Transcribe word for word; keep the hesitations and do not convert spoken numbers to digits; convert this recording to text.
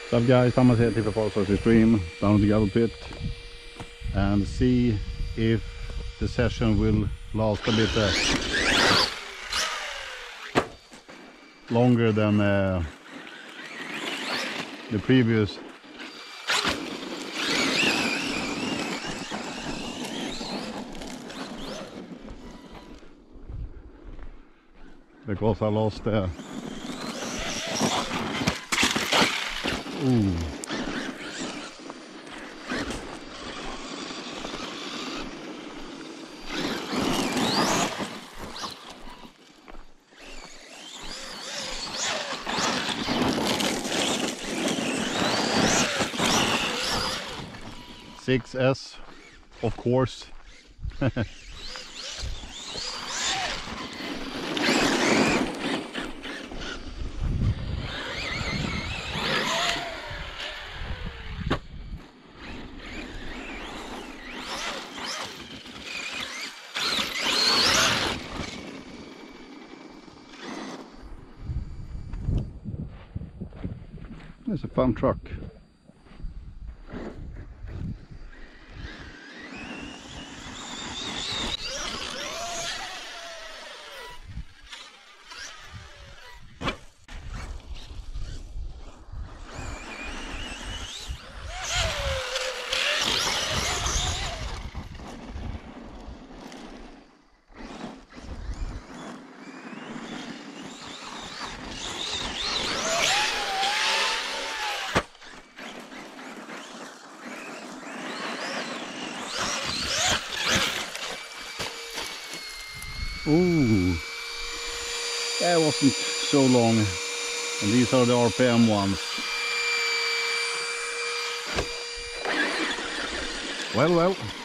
What's up guys, Thomas here, tip for Rc-Xtreme, down the gravel pit, and see if the session will last a bit uh, longer than uh, the previous. Because I lost uh, ooh. six S, of course. It's a fun truck. Ooh, that wasn't so long, and these are the R P M ones. Well, well.